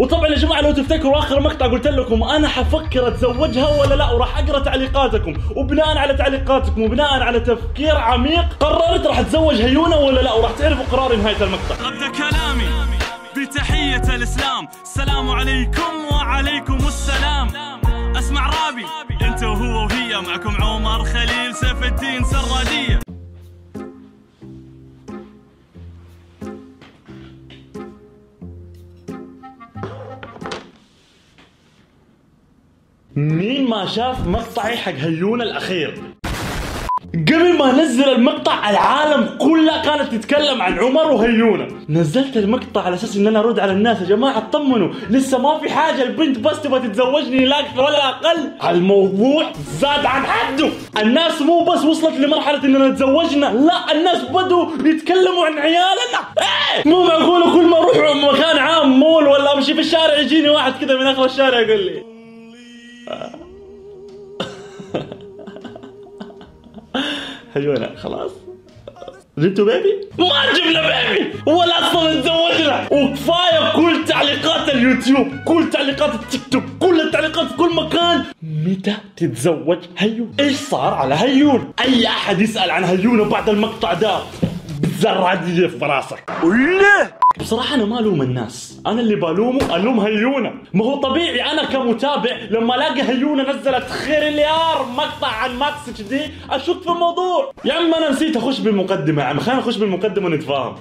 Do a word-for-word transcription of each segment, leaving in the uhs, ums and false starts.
وطبعا يا جماعه لو تفتكروا اخر مقطع قلت لكم انا حفكر اتزوجها ولا لا، وراح اقرا تعليقاتكم، وبناء على تعليقاتكم وبناء على تفكير عميق قررت راح اتزوج هيونه ولا لا، وراح تعرفوا قراري نهايه المقطع. ابدا كلامي بتحيه الاسلام، السلام عليكم وعليكم السلام. اسمع رابي انت وهو وهي، معكم عمر خليل سيف الدين سراديه. مين ما شاف مقطعي حق هيونه الاخير؟ قبل ما انزل المقطع العالم كلها كانت تتكلم عن عمر وهيونه. نزلت المقطع على اساس ان انا ارد على الناس، يا جماعه اطمنوا لسه ما في حاجه، البنت بس تبغى تتزوجني لا اكثر ولا اقل. الموضوع زاد عن حده، الناس مو بس وصلت لمرحله اننا تزوجنا، لا الناس بدوا يتكلموا عن عيالنا. ايه مو معقوله كل ما اروح مكان عام مول ولا امشي في الشارع يجيني واحد كذا من اخر الشارع يقول لي هيونه خلاص جبتوا بيبي؟ ما جبنا بيبي ولا اصلا تزوجنا. وكفايه كل تعليقات اليوتيوب، كل تعليقات التيك توك، كل التعليقات في كل مكان، متى تتزوج هيون؟ ايش صار على هيون؟ اي احد يسال عن هيونه بعد المقطع ده بزرعه في راسك. ولا بصراحة أنا ما ألوم الناس، أنا اللي بلومه ألوم هيونة. ما هو طبيعي أنا كمتابع لما ألاقي هيونة نزلت خيرليار مقطع عن ماكس اتش دي أشك في الموضوع. يا عم أنا نسيت أخش بالمقدمة، يا عم خلينا نخش بالمقدمة ونتفاهم.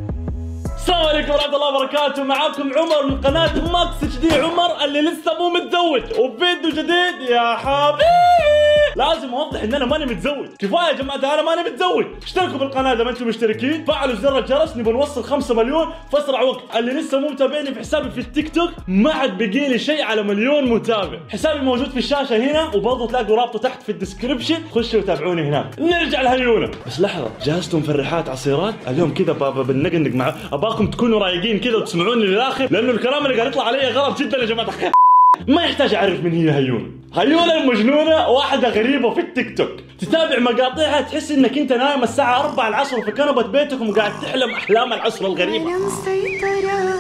السلام عليكم ورحمة الله وبركاته، معاكم عمر من قناة ماكس اتش دي، عمر اللي لسه مو متزوج، وفيديو جديد يا حبيبي. لازم اوضح ان انا ماني متزوج، كفايه يا جماعه انا ماني متزوج. اشتركوا بالقناه اذا ما انتم مشتركين، فعلوا زر الجرس، نبغى نوصل خمسة مليون في اسرع وقت. اللي لسه مو متابعني في حسابي في التيك توك ما عاد بقي لي شيء على مليون متابع. حسابي موجود في الشاشه هنا، وبرضه تلاقوا رابطه تحت في الديسكربشن، خشوا وتابعوني هناك. نرجع لهيونه. بس لحظه، جهزتوا مفرحات عصيرات اليوم كذا بنقنق مع اباكم تكونوا رايقين كذا وتسمعوني للاخر، لانه الكلام اللي قاعد يطلع علي غلط جدا يا جماعه الخير. ما يحتاج اعرف من هي هيونه. هيونه المجنونه واحده غريبه في التيك توك، تتابع مقاطعها تحس انك انت نايم الساعه أربعة العصر في كنبه بيتكم وقاعد تحلم احلام العصر الغريبه. انا مسيطره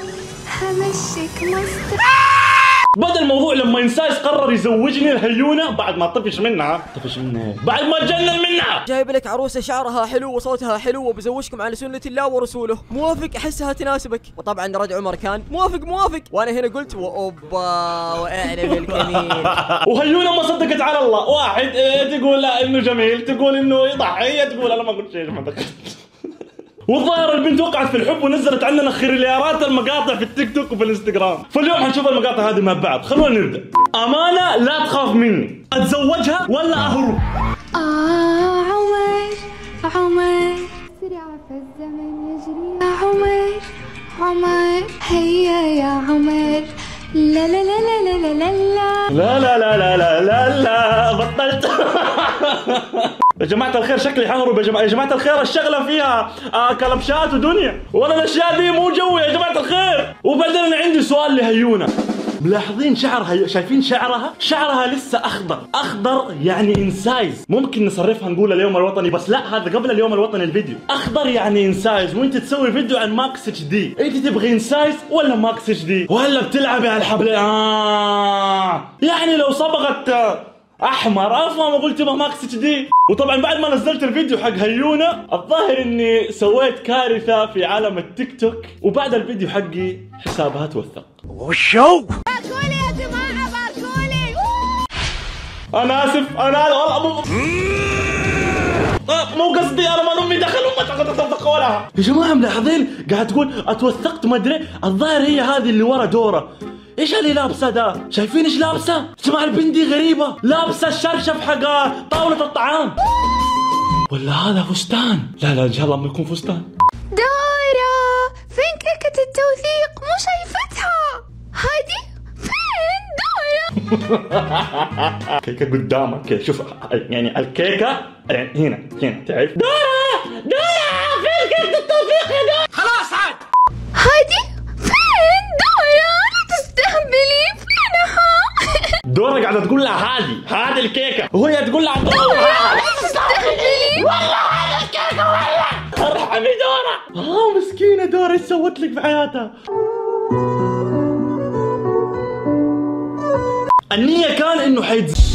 همشيك مسطره. بدأ الموضوع لما انسايس قرر يزوجني الهيونه بعد ما طفش منها. طفش منها بعد ما تجنن منها. جايب لك عروسه شعرها حلو وصوتها حلو وبزوجكم على سنه الله ورسوله، موافق؟ احسها تناسبك. وطبعا رد عمر كان موافق موافق، وانا هنا قلت واوبا واعلم الكمين. وهيونه ما صدقت على الله. واحد إيه تقول لا انه جميل، تقول انه يضحي، تقول انا ما قلت شيء. ما دخلت. والظاهر البنت وقعت في الحب ونزلت عننا خيرليارات المقاطع في التيك توك وفي الانستغرام. فاليوم حنشوف المقاطع هذه مع بعض. خلونا نبدا. امانه لا تخاف مني، اتزوجها ولا اهرب؟ آه عمر عمر سريع في الزمن يجري يا عمر عمر هيا يا عمر لا لا لا لا لا لا لا لا لا لا لا لا لا بطلت. يا جماعة الخير شكلي حهرب. يا جماعة يا جماعة الخير الشغلة فيها آه كلبشات ودنيا، وانا الاشياء دي مو جوي يا جماعة الخير. وبعدين انا عندي سؤال لهيونة، ملاحظين شعرها؟ شايفين شعرها؟ شعرها لسه اخضر، اخضر يعني انسايز. ممكن نصرفها نقول اليوم الوطني، بس لا هذا قبل اليوم الوطني الفيديو. اخضر يعني انسايز، وانت تسوي فيديو عن ماكس اتش دي، انت تبغي انسايز ولا ماكس اتش دي؟ ولا بتلعبي على الحبل؟ آه يعني لو صبغت احمر افهم اقول تبغى ماكس اتش دي. وطبعا بعد ما نزلت الفيديو حق هيونه الظاهر اني سويت كارثه في عالم التيك توك، وبعد الفيديو حقي حسابها توثق. وشو؟ باركولي يا جماعه باركولي. انا اسف انا والله مو مو قصدي، انا ما امي دخل امي توثقوا لها. يا جماعه ملاحظين قاعد تقول اتوثقت ما ادري؟ الظاهر هي هذه اللي ورا دوره. ايش اللي لابسه ده؟ شايفين ايش لابسه؟ يا جماعه البنت دي غريبه، لابسه الشرشف حق طاوله الطعام، ولا هذا فستان؟ لا لا ان شاء الله ما يكون فستان. دورة فين كيكة التوثيق؟ مو شايفتها هادي فين دورة؟ كيكه قدامك شوف، يعني الكيكه يعني هنا هنا تعرف. دورة دورة فين كيكه التوثيق يا دورة؟ خلاص عاد هادي فين دورة؟ لا تستهبلي فينها. دورة قاعدة تقول لها هذه هذه الكيكة، وهي تقول لها دورة لا تستهبلي والله هذه الكيكة والله. ارحمي دورة. اه مسكينة دورة ايش سوت لك في حياتها؟ النية كان انه حيتزوج.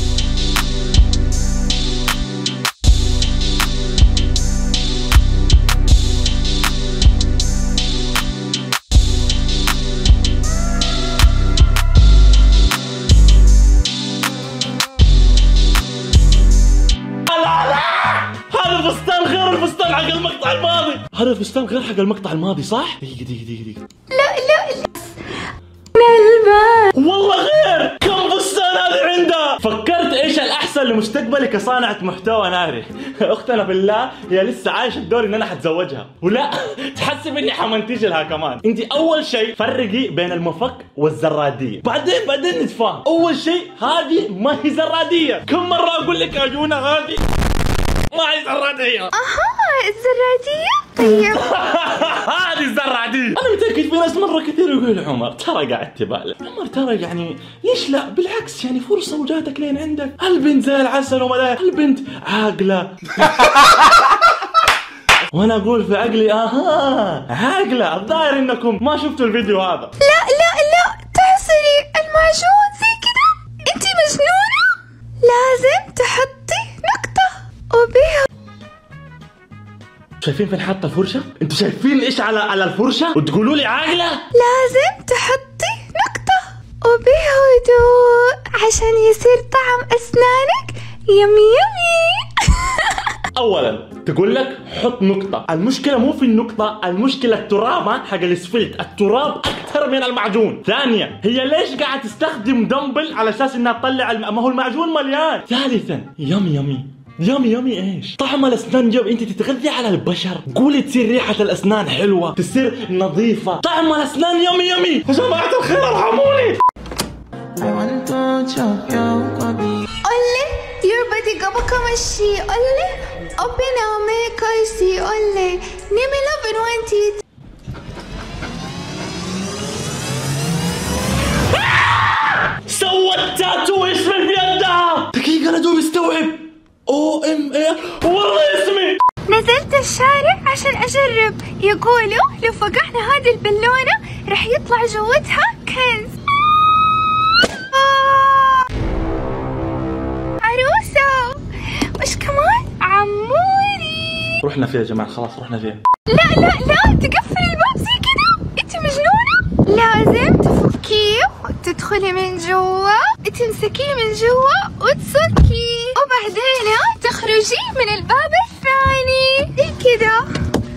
هذا فستان غير الفستان حق المقطع الماضي. هذا فستان غير حق المقطع الماضي صح؟ دقيقة دقيقة دقيقة دقيقة. لا لا لا الباب والله غير. كم فستان هذه عندها؟ فكرت ايش الاحسن لمستقبلي كصانعة محتوى ناري. اختنا بالله هي لسه عايشة الدور ان انا حتزوجها، ولا تحسب اني حمنتج لها كمان. انت اول شيء فرقي بين المفك والزرادية، بعدين بعدين نتفاهم. اول شيء هذه ما هي زرادية. كم مرة اقول لك يا جونا هذه ما هي زرادية. اها الزرادية. طيب هذه الزرادية. انا متأكد في ناس مرة كثير يقولوا عمر ترى قاعد تبالغ. عمر ترى يعني ليش لا؟ بالعكس يعني فرصة وجاتك لين عندك. البنت زي العسل وما البنت عاقلة. وانا اقول في عقلي اها عاقلة. الظاهر انكم ما شفتوا الفيديو هذا. لا لا لا تعصري المعجون زي كذا؟ انت مجنونة؟ لازم تحطي نقطة وبيها. شايفين فين حاطة الفرشة؟ انتوا شايفين ايش على على الفرشة؟ وتقولوا لي عاقلة؟ لازم تحطي نقطة وبهدوء عشان يصير طعم اسنانك يمي يمي. اولا تقول لك حط نقطة. المشكلة مو في النقطة، المشكلة التراب حق الاسفلت. التراب اكثر من المعجون. ثانيا هي ليش قاعد تستخدم دمبل على اساس انها تطلع الم... ما هو المعجون مليان. ثالثا يمي يمي يمي يمي ايش؟ طعم الاسنان جب. انت تتغذي على البشر، قولي تصير ريحة الاسنان حلوة، تصير نظيفة. طعم الاسنان يمي يمي. يا جماعة الخير ارحموني. قولي your body قبل كم شي. قولي open up make I see. قولي نمي love and want it. سوت تاتو اسمي في يدها. دقيقة انا دوب استوعب. او ام اي والله اسمي. نزلت الشارع عشان اجرب. يقولوا لو فقعنا هذه البالونة رح يطلع جوتها كنز. آه. عروسة وش كمان عموري. رحنا فيها يا جماعة خلاص رحنا فيها. لا لا لا تقفل الباب زي كذا. انت مجنونة. لازم تفكيه وتدخلي من جوا، تمسكيه من جوا وتصكيه، وبعدين تخرجي من الباب الثاني زي كذا.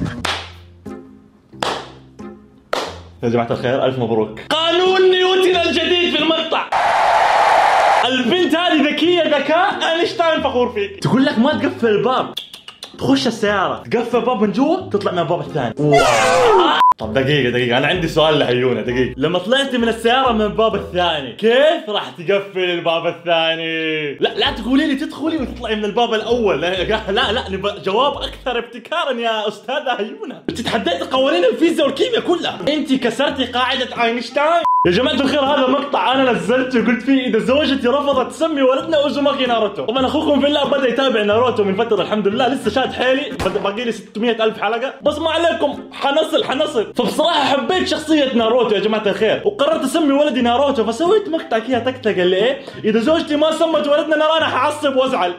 يا جماعة الخير ألف مبروك. قانون نيوتن الجديد في المقطع. البنت هذه ذكية ذكاء أينشتاين فخور فيك. تقول لك ما تقفل الباب، تخش السيارة تقفل الباب من جوا تطلع من الباب الثاني. طب دقيقة دقيقة أنا عندي سؤال لعيونة. دقيقة لما طلعتي من السيارة من الباب الثاني كيف راح تقفل الباب الثاني؟ لا لا تقولي لي تدخلي وتطلعي من الباب الأول. لا لا لا نبغى جواب أكثر ابتكارا يا أستاذة عيونة. أنت تحديتي قوانين الفيزياء والكيمياء كلها. أنت كسرتي قاعدة أينشتاين. يا جماعة الخير هذا مقطع أنا نزلته قلت فيه إذا زوجتي رفضت تسمي ولدنا أوزوماكي ناروتو. طبعا أخوكم في الله بدأ يتابع ناروتو من فترة الحمد لله، لسه شاد حيلي باقي لي ستمية ألف حلقة بس ما عليكم حنصل حنصل. فبصراحة حبيت شخصية ناروتو يا جماعة الخير وقررت أسمي ولدي ناروتو، فسويت مقطع كذا تكتك اللي إيه إذا زوجتي ما سمت ولدنا ناروتو أنا حعصب وأزعل.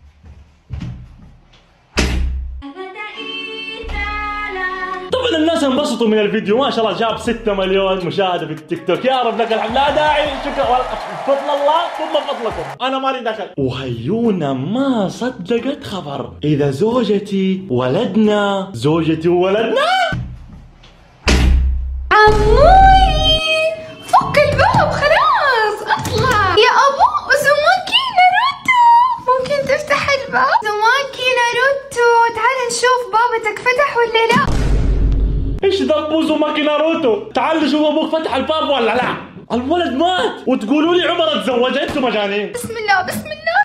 طبعا الناس انبسطوا من الفيديو ما شاء الله جاب ستة مليون مشاهدة في التيك توك. يا رب لك الحمد. لا داعي شكرا فضل الله ثم فضلكم انا مالي دخل. وهيونا ما صدقت خبر اذا زوجتي ولدنا زوجتي وولدنا. عموري فك الباب خلاص اطلع يا ابو أوزوماكي ناروتو. ممكن تفتح الباب؟ أوزوماكي ناروتو تعال نشوف بابتك فتح ولا لا. ايش ذنب أوزوماكي ناروتو؟ تعال شوف ابوك فتح الباب ولا لا. الولد مات وتقولوا لي عمر اتزوج. انتوا مجانين. بسم الله بسم الله.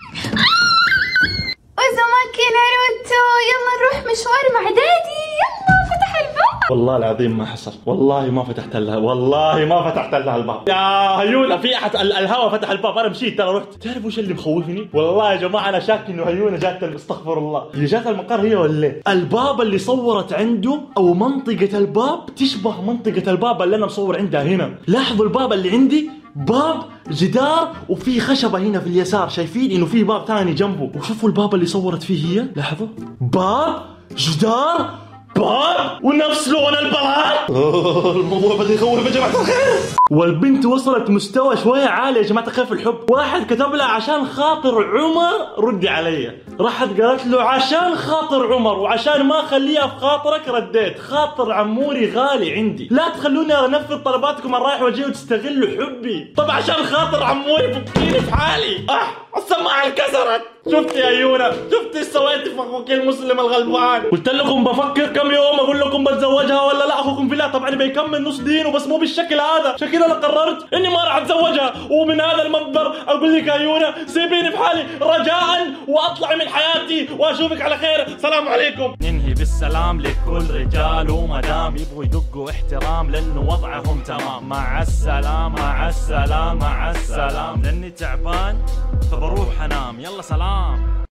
أوزوماكي ناروتو يلا نروح مشوار مع دادي. يلا فتح الباب. والله العظيم ما حصل، والله ما فتحت لها، والله ما فتحت لها الباب. يا هيونا في احد الهوا فتح الباب، انا مشيت ترى رحت. تعرف وش اللي مخوفني؟ والله يا جماعه انا شاك انه هيونا جات، استغفر الله، هي جات المقر هي ولا ليه؟ الباب اللي صورت عنده او منطقه الباب تشبه منطقه الباب اللي انا مصور عندها هنا. لاحظوا الباب اللي عندي باب جدار وفي خشبة هنا في اليسار، شايفين انه في باب ثاني جنبه. وشوفوا الباب اللي صورت فيه هي، لاحظوا باب جدار باب ونفس لون البلاط. الموضوع بدأ يخوف يا جماعة الخير. والبنت وصلت مستوى شوية عالي يا جماعة الخير في الحب. واحد كتب لها عشان خاطر عمر ردي علي، راحت قالت له عشان خاطر عمر وعشان ما اخليها في خاطرك رديت. خاطر عموري غالي عندي، لا تخلوني انفذ طلباتكم الرايح واجي وتستغلوا حبي. طب عشان خاطر عموري فكيني في حالي. اه السماعة انكسرت. شفت يا يونا، شفت ايش سويتي في اخوك المسلم الغلبان؟ قلت لكم بفكر كم يوم اقول لكم بتزوجها ولا لا. اخوكم في الله طبعا بيكمل نص دينه بس مو بالشكل هذا. عشان كذا انا قررت اني ما راح اتزوجها، ومن هذا المنبر اقول لك يا يونا سيبيني في حالي رجاء واطلعي من حياتي واشوفك على خير. سلام عليكم. ننهي بالسلام لكل رجال ومدام يبغوا يدقوا احترام لانه وضعهم تمام. مع السلام مع السلام مع السلام، لاني تعبان فبروح انام. يلا سلام.